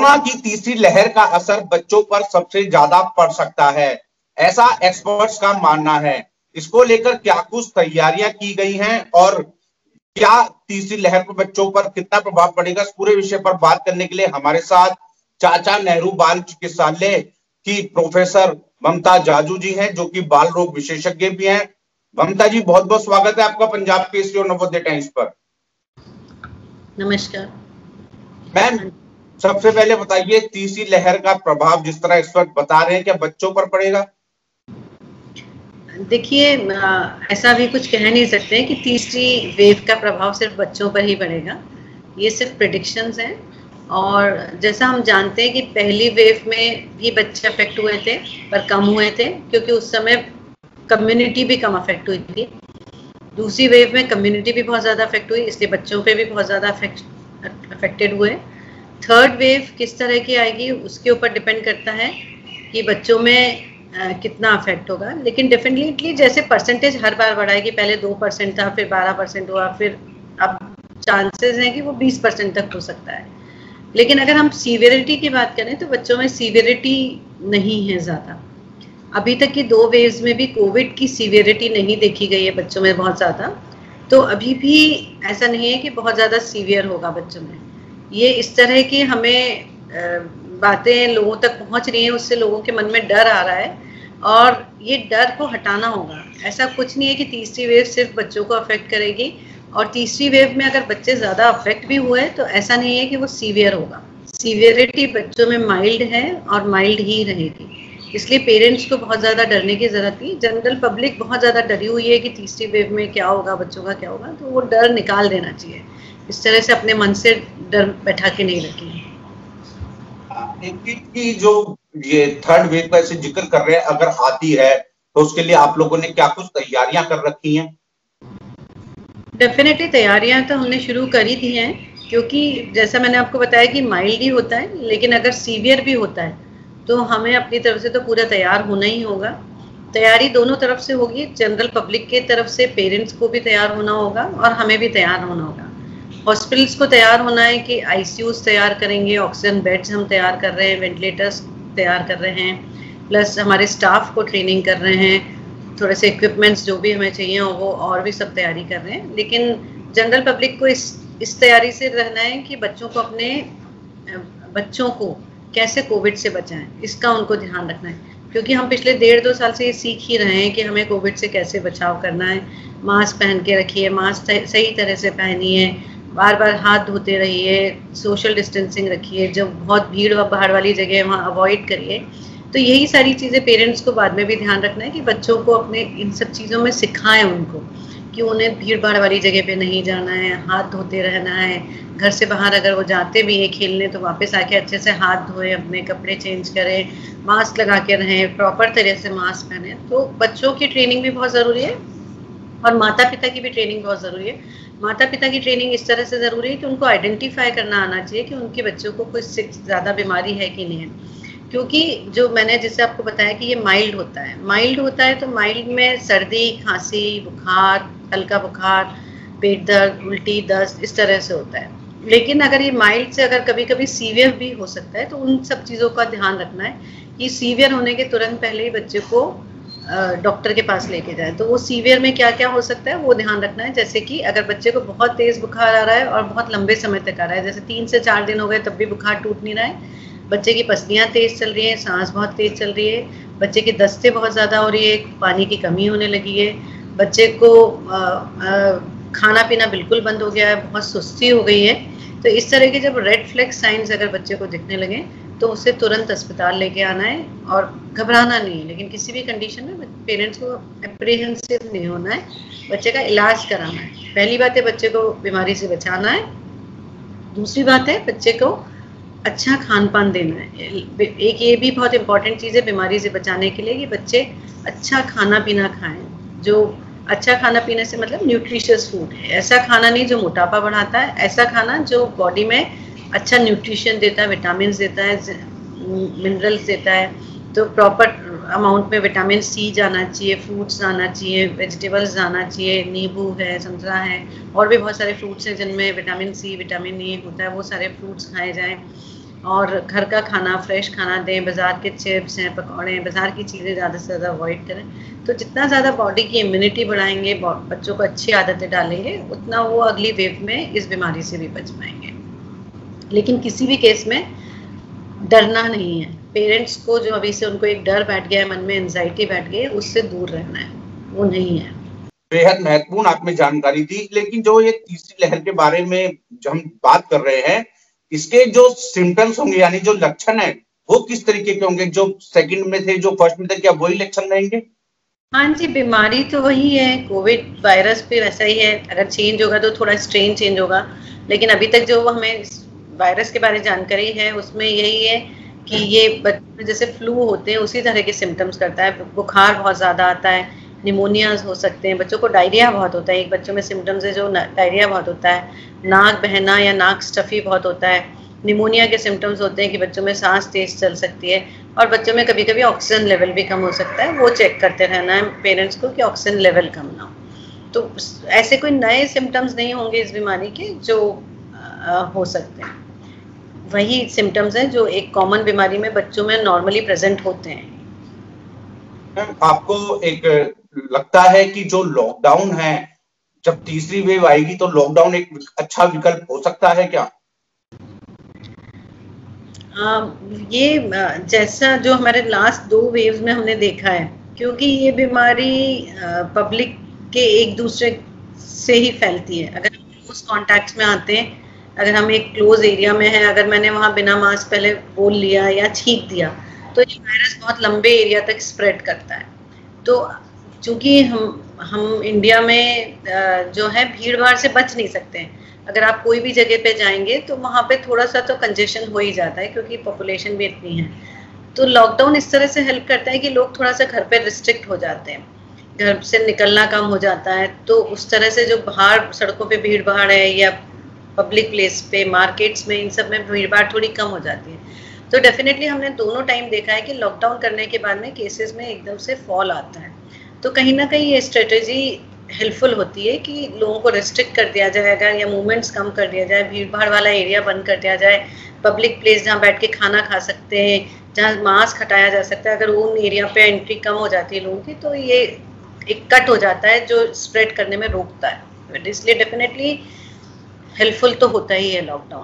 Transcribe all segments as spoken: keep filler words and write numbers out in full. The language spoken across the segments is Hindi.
कोरोना की तीसरी लहर का असर बच्चों पर सबसे ज्यादा पड़ सकता है, ऐसा एक्सपर्ट्स का मानना है। इसको लेकर क्या कुछ तैयारियां की गई हैं और क्या तीसरी लहर पर बच्चों पर कितना प्रभाव पड़ेगा, इस पूरे विषय पर बात करने के लिए हमारे साथ चाचा नेहरू बाल चिकित्सालय की प्रोफेसर ममता जाजू जी हैं, जो कि बाल रोग विशेषज्ञ भी हैं। ममता जी, बहुत बहुत स्वागत है आपका पंजाब केसरी और नवोदय टाइम्स पर। नमस्कार मैम, सबसे पहले बताइए, तीसरी लहर का प्रभाव जिस तरह इस वक्त बता रहे हैं, क्या बच्चों पर पड़ेगा? देखिए, ऐसा भी कुछ कह नहीं सकते हैं कि तीसरी वेव का प्रभाव सिर्फ बच्चों पर ही पड़ेगा। ये सिर्फ प्रेडिक्शंस हैं। और जैसा हम जानते हैं कि पहली वेव में भी बच्चे अफेक्ट हुए थे, पर कम हुए थे क्योंकि उस समय कम्युनिटी भी कम अफेक्ट हुई थी। दूसरी वेव में कम्युनिटी भी बहुत ज़्यादा अफेक्ट हुई, इसलिए बच्चों पे भी बहुत ज़्यादा अफेक्ट अफेक्टेड हुए। थर्ड वेव किस तरह की आएगी उसके ऊपर डिपेंड करता है कि बच्चों में आ, कितना अफेक्ट होगा। लेकिन डेफिनेटली जैसे परसेंटेज हर बार बढ़ाएगी, पहले दो परसेंट था, फिर बारह परसेंट हुआ, फिर अब चांसेस हैं कि वो बीस परसेंट तक हो सकता है। लेकिन अगर हम सीवियरिटी की बात करें तो बच्चों में सीवियरिटी नहीं है ज़्यादा। अभी तक की दो वेव्स में भी कोविड की सीवियरिटी नहीं देखी गई है बच्चों में बहुत ज़्यादा। तो अभी भी ऐसा नहीं है कि बहुत ज़्यादा सीवियर होगा बच्चों में। ये इस तरह की हमें बातें लोगों तक पहुंच रही हैं, उससे लोगों के मन में डर आ रहा है और ये डर को हटाना होगा। ऐसा कुछ नहीं है कि तीसरी वेव सिर्फ बच्चों को अफेक्ट करेगी, और तीसरी वेव में अगर बच्चे ज़्यादा अफेक्ट भी हुए तो ऐसा नहीं है कि वो सीवियर होगा। सीवियरिटी बच्चों में माइल्ड है और माइल्ड ही रहेगी, इसलिए पेरेंट्स को बहुत ज़्यादा डरने की ज़रूरत नहीं। जनरल पब्लिक बहुत ज़्यादा डरी हुई है कि तीसरी वेव में क्या होगा, बच्चों का क्या होगा, तो वो डर निकाल देना चाहिए। इस तरह से अपने मन से डर बैठा के नहीं रखें। की जो ये थर्ड वेव का ऐसे जिक्र कर रहे हैं, अगर आती है तो उसके लिए आप लोगों ने क्या कुछ तैयारियां कर रखी हैं? डेफिनेटली तैयारियां तो हमने शुरू करी थी हैं, क्योंकि जैसा मैंने आपको बताया कि माइल्ड ही होता है, लेकिन अगर सीवियर भी होता है तो हमें अपनी तरफ से तो पूरा तैयार होना ही होगा। तैयारी दोनों तरफ से होगी, जनरल पब्लिक के तरफ से पेरेंट्स को भी तैयार होना होगा और हमें भी तैयार होना होगा। हॉस्पिटल्स को तैयार होना है कि आईसीयूज तैयार करेंगे, ऑक्सीजन बेड्स हम तैयार कर रहे हैं, वेंटिलेटर्स तैयार कर रहे हैं, प्लस हमारे स्टाफ को ट्रेनिंग कर रहे हैं, थोड़े से इक्विपमेंट्स जो भी हमें चाहिए हो वो और भी सब तैयारी कर रहे हैं। लेकिन जनरल पब्लिक को इस इस तैयारी से रहना है कि बच्चों को अपने बच्चों को कैसे कोविड से बचाएं, इसका उनको ध्यान रखना है। क्योंकि हम पिछले डेढ़ दो साल से ये सीख ही रहे हैं कि हमें कोविड से कैसे बचाव करना है। मास्क पहन के रखिए, मास्क सही तरह से पहनिए, बार बार हाथ धोते रहिए, सोशल डिस्टेंसिंग रखिए, जब बहुत भीड़ भाड़ वाली जगह है वहाँ अवॉइड करिए। तो यही सारी चीज़ें पेरेंट्स को बाद में भी ध्यान रखना है कि बच्चों को अपने इन सब चीज़ों में सिखाएं उनको कि उन्हें भीड़ भाड़ वाली जगह पे नहीं जाना है, हाथ धोते रहना है। घर से बाहर अगर वो जाते भी हैं खेलने तो वापस आके अच्छे से हाथ धोएं, अपने कपड़े चेंज करें, मास्क लगा के रहें, प्रॉपर तरह से मास्क पहने। तो बच्चों की ट्रेनिंग भी बहुत ज़रूरी है और माता पिता की भी ट्रेनिंग बहुत ज़रूरी है। माता पिता की ट्रेनिंग इस तरह से ज़रूरी है कि उनको आइडेंटिफाई करना आना चाहिए कि उनके बच्चों को कोई ज़्यादा बीमारी है कि नहीं है। क्योंकि जो मैंने जैसे आपको बताया कि ये माइल्ड होता है, माइल्ड होता है तो माइल्ड में सर्दी, खांसी, बुखार, हल्का बुखार, पेट दर्द, उल्टी, दस्त इस तरह से होता है। लेकिन अगर ये माइल्ड से अगर कभी कभी सीवियर भी हो सकता है, तो उन सब चीज़ों का ध्यान रखना है कि सीवियर होने के तुरंत पहले ही बच्चे को डॉक्टर के पास लेके जाए। तो वो सीवियर में क्या क्या हो सकता है वो ध्यान रखना है। जैसे कि अगर बच्चे को बहुत तेज़ बुखार आ रहा है और बहुत लंबे समय तक आ रहा है, जैसे तीन से चार दिन हो गए तब भी बुखार टूट नहीं रहा है, बच्चे की पसलियाँ तेज़ चल रही है, सांस बहुत तेज़ चल रही है, बच्चे की दस्तें बहुत ज़्यादा हो रही है, पानी की कमी होने लगी है, बच्चे को आ, आ, खाना पीना बिल्कुल बंद हो गया है, बहुत सुस्ती हो गई है, तो इस तरह के जब रेड फ्लैग साइंस अगर बच्चे को दिखने लगे तो उसे तुरंत अस्पताल लेके आना है और घबराना नहीं है। लेकिन किसी भी कंडीशन में पेरेंट्स को एप्रीहेंसिव नहीं होना है, बच्चे का इलाज कराना है। पहली बात है बच्चे को बीमारी से बचाना है, दूसरी बात है बच्चे को अच्छा खान पान देना है। एक ये भी बहुत इंपॉर्टेंट चीज़ है बीमारी से बचाने के लिए कि बच्चे अच्छा खाना पीना खाएं। जो अच्छा खाना पीने से मतलब न्यूट्रिशियस फूड है, ऐसा खाना नहीं जो मोटापा बढ़ाता है, ऐसा खाना जो बॉडी में अच्छा न्यूट्रिशन देता है, विटामिन देता है, मिनरल्स देता है। तो प्रॉपर अमाउंट में विटामिन सी जाना चाहिए, फ्रूट्स जाना चाहिए, वेजिटेबल्स जाना चाहिए, नींबू है, संतरा है, और भी बहुत सारे फ्रूट्स हैं जिनमें विटामिन सी, विटामिन ई होता है, वो सारे फ्रूट्स खाए जाएं। और घर का खाना, फ्रेश खाना दें, बाज़ार के चिप्स हैं, पकौड़े हैं, बाज़ार की चीज़ें ज़्यादा से ज़्यादा अवॉइड करें। तो जितना ज़्यादा बॉडी की इम्यूनिटी बढ़ाएंगे, बच्चों को अच्छी आदतें डालेंगे, उतना वो अगली वेव में इस बीमारी से भी बच पाएंगे। लेकिन किसी भी केस में डरना नहीं है। पेरेंट्स को जो अभी से उनको एक डर बैठ गया है, मन में एंजाइटी बैठ गई है, उससे दूर रहना है, वो नहीं है। बेहद महत्वपूर्ण आपने जानकारी दी। लेकिन जो ये तीसरी लहर के बारे में जो हम बात कर रहे हैं, इसके जो सिम्टम्स होंगे यानी जो लक्षण है वो किस तरीके के होंगे? जो सेकंड में थे, जो फर्स्ट में थे, क्या वही लक्षण रहेंगे? हाँ जी, बीमारी तो वही है, कोविड वायरस भी वैसा ही है। अगर चेंज होगा तो थोड़ा स्ट्रेन चेंज होगा, लेकिन अभी तक जो हमें वायरस के बारे में जानकारी है उसमें यही है कि ये बच्चों में जैसे फ्लू होते हैं उसी तरह के सिम्टम्स करता है। बुखार बहुत ज़्यादा आता है, निमोनिया हो सकते हैं, बच्चों को डायरिया बहुत होता है। एक बच्चों में सिम्टम्स है जो डायरिया बहुत होता है, नाक बहना या नाक स्टफी बहुत होता है। निमोनिया के सिम्टम्स होते हैं कि बच्चों में सांस तेज चल सकती है, और बच्चों में कभी कभी ऑक्सीजन लेवल भी कम हो सकता है। वो चेक करते रहना है पेरेंट्स को कि ऑक्सीजन लेवल कम ना हो। तो ऐसे कोई नए सिम्टम्स नहीं होंगे इस बीमारी के जो आ, हो सकते हैं। वही सिम्टम्स हैं जो एक कॉमन बीमारी में बच्चों में नॉर्मली प्रेजेंट होते हैं। आपको एक लगता है कि जो लॉकडाउन है, जब तीसरी वेव आएगी तो लॉकडाउन एक अच्छा विकल्प हो सकता है क्या? आ, ये जैसा जो हमारे लास्ट दो वेव्स में हमने देखा है, क्योंकि ये बीमारी पब्लिक के एक दूसरे से ही फैलती है। अगर हम क्लोज कॉन्टैक्ट में आते हैं, अगर हम एक क्लोज एरिया में हैं, अगर मैंने वहाँ बिना मास्क पहले बोल लिया या छींक दिया, तो ये वायरस बहुत लंबे एरिया तक स्प्रेड करता है। तो चूंकि हम हम इंडिया में जो है भीड़ भाड़ से बच नहीं सकते हैं। अगर आप कोई भी जगह पे जाएंगे तो वहाँ पे थोड़ा सा तो कंजेशन हो ही जाता है, क्योंकि पॉपुलेशन भी इतनी है। तो लॉकडाउन इस तरह से हेल्प करता है कि लोग थोड़ा सा घर पे रिस्ट्रिक्ट हो जाते हैं, घर से निकलना कम हो जाता है। तो उस तरह से जो बाहर सड़कों पे भीड़ भाड़ है या पब्लिक प्लेस पे, मार्केट्स में, इन सब में भीड़ भाड़ थोड़ी कम हो जाती है। तो डेफिनेटली हमने दोनों टाइम देखा है कि लॉकडाउन करने के बाद में केसेस में एकदम से फॉल आता है। तो कहीं ना कहीं ये स्ट्रेटेजी हेल्पफुल होती है कि लोगों को रेस्ट्रिक्ट कर दिया जाएगा या मूवमेंट्स कम कर दिया जाए, भीड़ भाड़ वाला एरिया बंद कर दिया जाए, पब्लिक प्लेस जहाँ बैठ के खाना खा सकते हैं, जहाँ मास्क हटाया जा सकता है, अगर उन एरिया पे एंट्री कम हो जाती है लोगों की, तो ये एक कट हो जाता है जो स्प्रेड करने में रोकता है। इसलिए डेफिनेटली हेल्पफुल तो होता ही है लॉकडाउन।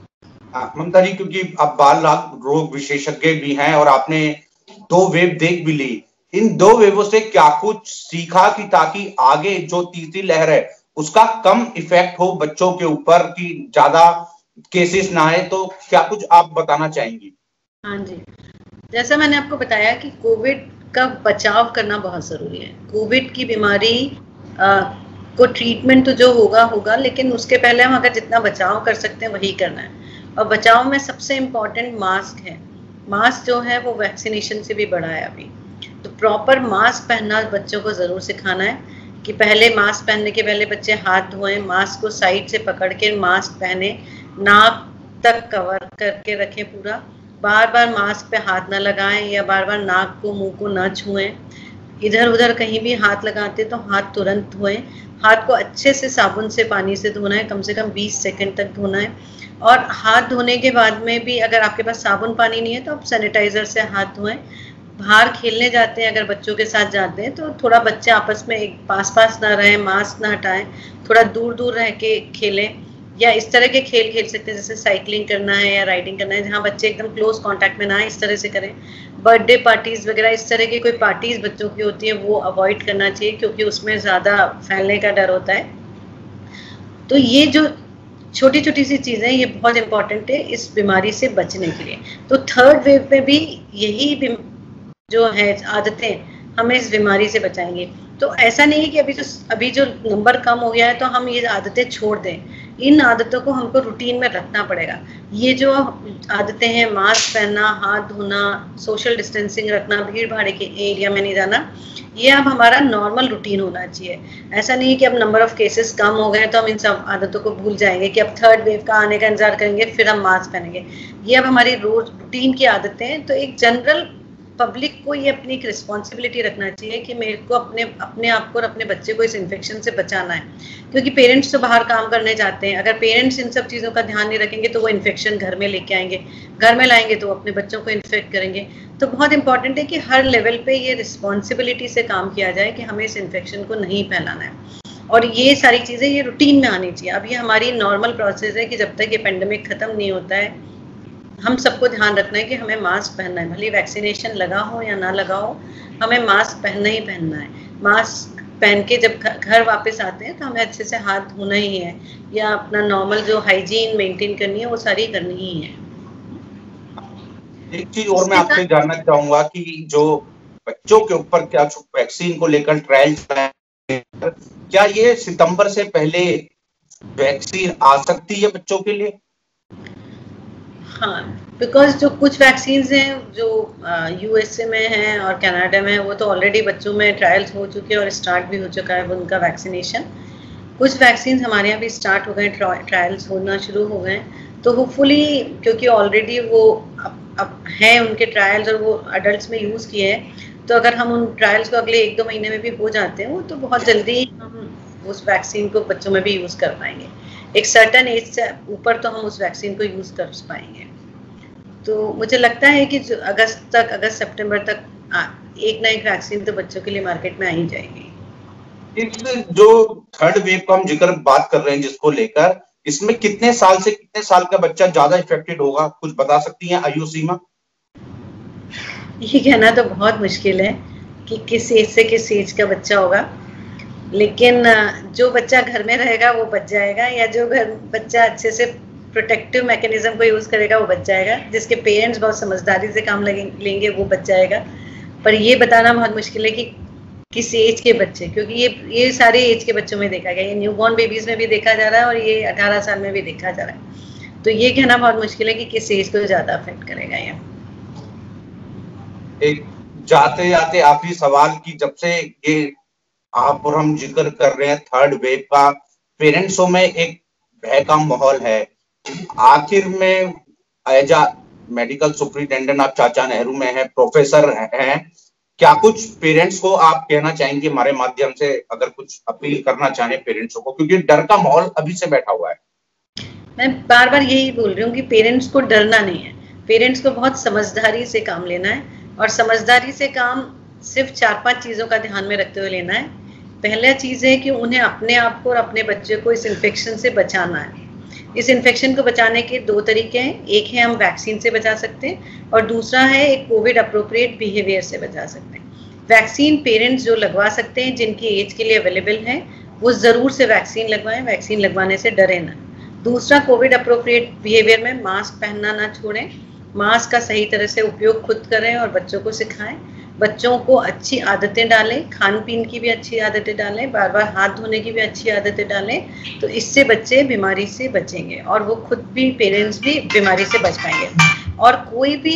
ममता जी, क्योंकि आप बाल रोग विशेषज्ञ भी हैं और आपने दो वेव देख भी ली, इन दो वेवों से क्या कुछ सीखा कि ताकि आगे जो तीसरी लहर है उसका कम इफेक्ट हो बच्चों के ऊपर, कि ज्यादा केसेस ना आए, तो क्या कुछ आप बताना चाहेंगी? हाँ जी, जैसा मैंने आपको बताया कि कोविड का बचाव करना बहुत जरूरी है। कोविड की बीमारी आ, को ट्रीटमेंट तो जो होगा होगा, लेकिन उसके पहले हम अगर जितना बचाव कर सकते हैं वही करना है। और बचाव में सबसे इम्पोर्टेंट मास्क है। मास्क जो है वो वैक्सीनेशन से भी बड़ा है अभी। तो प्रॉपर मास्क पहनना बच्चों को ज़रूर सिखाना है कि पहले मास्क पहनने के पहले बच्चे हाथ धोएं, मास्क को साइड से पकड़ के मास्क पहने, नाक तक कवर करके रखें पूरा, बार बार मास्क पे हाथ ना लगाएं या बार बार नाक को, मुंह को ना छुएं। इधर उधर कहीं भी हाथ लगाते तो हाथ तुरंत धोएं। हाथ को अच्छे से साबुन से, पानी से धोना है, कम से कम बीस सेकंड तक धोना है। और हाथ धोने के बाद में भी अगर आपके पास साबुन पानी नहीं है तो आप सैनिटाइजर से हाथ धोएं। बाहर खेलने जाते हैं, अगर बच्चों के साथ जाते हैं, तो थोड़ा बच्चे आपस में एक पास पास ना रहें, मास्क ना हटाएं, थोड़ा दूर दूर रह के खेलें। या इस तरह के खेल खेल सकते हैं जैसे साइकिलिंग करना है या राइडिंग करना है, जहाँ बच्चे एकदम क्लोज कांटेक्ट में ना आए, इस तरह से करें। बर्थडे पार्टीज वगैरह, इस तरह की कोई पार्टीज बच्चों की होती है वो अवॉइड करना चाहिए, क्योंकि उसमें ज़्यादा फैलने का डर होता है। तो ये जो छोटी छोटी सी चीज़ें ये बहुत इंपॉर्टेंट है इस बीमारी से बचने के लिए। तो थर्ड वेव में भी यही जो है आदतें हमें इस बीमारी से बचाएंगे। तो ऐसा नहीं है कि अभी जो अभी जो नंबर कम हो गया है तो हम ये आदतें छोड़ दें। इन आदतों को हमको रूटीन में रखना पड़ेगा। ये जो आदतें हैं, मास्क पहनना, हाथ धोना, सोशल डिस्टेंसिंग रखना, भीड़ भाड़ के एरिया में नहीं जाना, ये अब हमारा नॉर्मल रूटीन होना चाहिए। ऐसा नहीं है कि अब नंबर ऑफ केसेस कम हो गए तो हम इन सब आदतों को भूल जाएंगे कि अब थर्ड वेव का आने का इंतजार करेंगे फिर हम मास्क पहनेंगे। ये अब हमारी रोज रूटीन की आदतें हैं। तो एक जनरल पब्लिक को ये अपनी एक रिस्पॉन्सिबिलिटी रखना चाहिए कि मेरे को अपने अपने आप को और अपने बच्चे को इस इन्फेक्शन से बचाना है, क्योंकि पेरेंट्स तो बाहर काम करने जाते हैं। अगर पेरेंट्स इन सब चीज़ों का ध्यान नहीं रखेंगे तो वो इन्फेक्शन घर में लेके आएंगे, घर में लाएंगे तो अपने बच्चों को इन्फेक्ट करेंगे। तो बहुत इंपॉर्टेंट है कि हर लेवल पे ये रिस्पॉन्सिबिलिटी से काम किया जाए कि हमें इस इन्फेक्शन को नहीं फैलाना है, और ये सारी चीज़ें ये रूटीन में आनी चाहिए। अब ये हमारी नॉर्मल प्रोसेस है कि जब तक ये पेंडेमिक खत्म नहीं होता है हम सबको ध्यान रखना है कि हमें मास्क पहनना है, भले वैक्सीनेशन लगा हो या ना लगा हो, हमें मास्क पहनना ही पहनना है। मास्क पहन के जब घर वापस आते हैं तो हमें अच्छे से हाथ धोना ही है, या अपना नॉर्मल जो हाइजीन मेंटेन करनी है वो सारी करनी ही है। एक चीज और मैं आपसे जानना चाहूंगा कि जो बच्चों के ऊपर क्या वैक्सीन को लेकर ट्रायल चला है, क्या ये सितंबर से पहले वैक्सीन आ सकती है बच्चों के लिए? हाँ, बिकॉज जो कुछ वैक्सीन हैं जो यूएसए में हैं और कनाडा में है, वो तो ऑलरेडी बच्चों में ट्रायल्स हो चुके हैं और स्टार्ट भी हो चुका है उनका वैक्सीनेशन। कुछ वैक्सीन हमारे यहाँ भी स्टार्ट हो गए, ट्रायल्स होना शुरू हो गए। तो होपफुली, क्योंकि ऑलरेडी वो अब, अब हैं उनके ट्रायल्स और वो अडल्ट में यूज़ किए हैं, तो अगर हम उन ट्रायल्स को अगले एक दो महीने में भी हो जाते हैं वो, तो बहुत जल्दी हम उस वैक्सीन को बच्चों में भी यूज़ कर पाएंगे। एक सर्टन एज से ऊपर तो हम उस वैक्सीन को यूज़ कर पाएंगे। तो मुझे लगता है कि जो अगस्त तक, अगस्त सितंबर तक आ, एक ना एक वैक्सीन तो बच्चों के लिए मार्केट में आ ही जाएगी। इस जो थर्ड वेव का हम जिक्र बात कर रहे हैं जिसको लेकर, इसमें कितने साल से कितने साल का बच्चा ज्यादा इफेक्टेड होगा, कुछ बता सकती हैं आयु सीमा? ये कहना तो बहुत मुश्किल है कि किस एज से किस एज का बच्चा होगा, लेकिन जो बच्चा घर में रहेगा वो बच जाएगा, या जो घर बच्चा अच्छे से प्रोटेक्टिव मैकेनिज्म को यूज़ करेगा वो बच जाएगा, जिसके पेरेंट्स बहुत समझदारी से काम लेंगे वो बच जाएगा। पर ये बताना बहुत मुश्किल है कि किस एज के बच्चे, क्योंकि ये ये सारे एज के बच्चों में देखा गया, ये न्यूबॉर्न बेबीज में भी देखा जा रहा है और ये अठारह साल में भी देखा जा रहा है। तो ये कहना बहुत मुश्किल है कि किस एज को ज़्यादा अफेक्ट करेगा ये। एक जाते जाते आखिरी सवाल की, जब से ये आप और हम जिक्र कर रहे हैं थर्ड वेव का, पेरेंट्सों में एक भय का माहौल है, आखिर में एज अ मेडिकल सुपरिटेंडेंट आप चाचा नेहरू में हैं, प्रोफेसर हैं, क्या कुछ पेरेंट्स को आप कहना चाहेंगे हमारे माध्यम से, अगर कुछ अपील करना चाहें पेरेंट्सों को, क्योंकि डर का माहौल अभी से बैठा हुआ है? मैं बार बार यही बोल रही हूँ कि पेरेंट्स को डरना नहीं है, पेरेंट्स को बहुत समझदारी से काम लेना है, और समझदारी से काम सिर्फ चार पांच चीज़ों का ध्यान में रखते हुए लेना है। पहला चीज़ है कि उन्हें अपने आप को और अपने बच्चे को इस इन्फेक्शन से बचाना है। इस इन्फेक्शन को बचाने के दो तरीके हैं, एक है हम वैक्सीन से बचा सकते हैं और दूसरा है एक कोविड अप्रोप्रिएट बिहेवियर से बचा सकते हैं। वैक्सीन पेरेंट्स जो लगवा सकते हैं, जिनकी एज के लिए अवेलेबल है, वो ज़रूर से वैक्सीन लगवाएं, वैक्सीन लगवाने से डरे ना। दूसरा, कोविड अप्रोप्रिएट बिहेवियर में मास्क पहनना ना छोड़ें, मास्क का सही तरह से उपयोग खुद करें और बच्चों को सिखाएं। बच्चों को अच्छी आदतें डालें, खान पीन की भी अच्छी आदतें डालें, बार बार हाथ धोने की भी अच्छी आदतें डालें, तो इससे बच्चे बीमारी से बचेंगे और वो खुद भी, पेरेंट्स भी बीमारी से बच पाएंगे। और कोई भी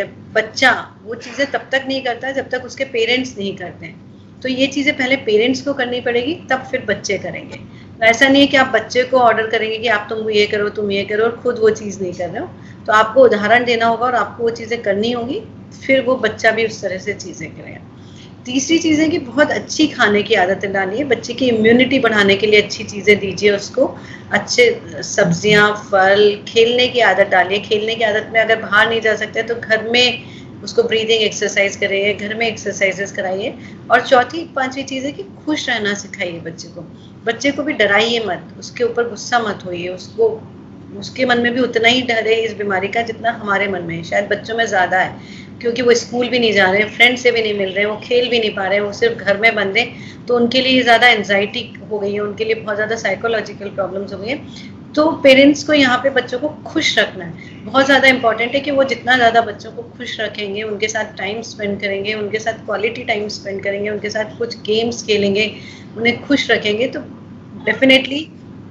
बच्चा वो चीज़ें तब तक नहीं करता जब तक उसके पेरेंट्स नहीं करते हैं। तो ये चीज़ें पहले पेरेंट्स को करनी पड़ेगी, तब फिर बच्चे करेंगे। ऐसा नहीं है कि आप बच्चे को ऑर्डर करेंगे कि आप तुम ये करो, तुम ये करो, और खुद वो चीज़ नहीं कर रहे हो। तो आपको उदाहरण देना होगा और आपको वो चीज़ें करनी होगी, फिर वो बच्चा भी उस तरह से चीज़ें करेगा। तीसरी चीज़ है कि बहुत अच्छी खाने की आदतें डालिए, बच्चे की इम्यूनिटी बढ़ाने के लिए अच्छी चीज़ें दीजिए उसको, अच्छे सब्जियां, फल, खेलने की आदत डालिए। खेलने की आदत में अगर बाहर नहीं जा सकते तो घर में उसको ब्रीदिंग एक्सरसाइज कराइए, घर में एक्सरसाइजेस कराइए। और चौथी पांचवी चीज़ है कि खुश रहना सिखाइए बच्चे को। बच्चे को भी डराइए मत, उसके ऊपर गुस्सा मत होइए, उसको उसके मन में भी उतना ही डर है इस बीमारी का जितना हमारे मन में है। शायद बच्चों में ज़्यादा है, क्योंकि वो स्कूल भी नहीं जा रहे हैं, फ्रेंड से भी नहीं मिल रहे हैं, वो खेल भी नहीं पा रहे हैं, वो सिर्फ घर में बंद हैं। तो उनके लिए ज़्यादा एंजाइटी हो गई है, उनके लिए बहुत ज़्यादा साइकोलॉजिकल प्रॉब्लम्स हो गई हैं। तो पेरेंट्स को यहाँ पे बच्चों को खुश रखना है, बहुत ज़्यादा इंपॉर्टेंट है कि वो जितना ज़्यादा बच्चों को खुश रखेंगे, उनके साथ टाइम स्पेंड करेंगे, उनके साथ क्वालिटी टाइम स्पेंड करेंगे, उनके साथ कुछ गेम्स खेलेंगे, उन्हें खुश रखेंगे, तो डेफिनेटली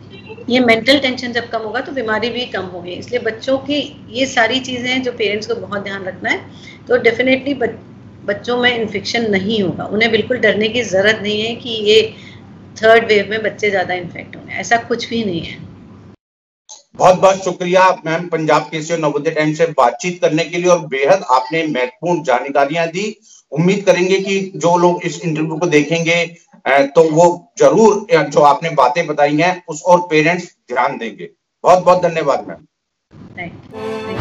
ये मेंटल टेंशन जब कम होगा तो बीमारी भी कम होगी। इसलिए बच्चों की ये सारी चीज़ें हैं जो पेरेंट्स को बहुत ध्यान रखना है। तो डेफिनेटली बच्चों में इन्फेक्शन नहीं होगा, उन्हें बिल्कुल डरने की ज़रूरत नहीं है कि ये थर्ड वेव में बच्चे ज़्यादा इन्फेक्ट होंगे, ऐसा कुछ भी नहीं है। बहुत बहुत शुक्रिया मैम, पंजाब केसरी और नवोदय टाइम्स से बातचीत करने के लिए, और बेहद आपने महत्वपूर्ण जानकारियां दी। उम्मीद करेंगे कि जो लोग इस इंटरव्यू को देखेंगे तो वो जरूर जो आपने बातें बताई हैं उस और पेरेंट्स ध्यान देंगे। बहुत बहुत धन्यवाद मैम। Thank you.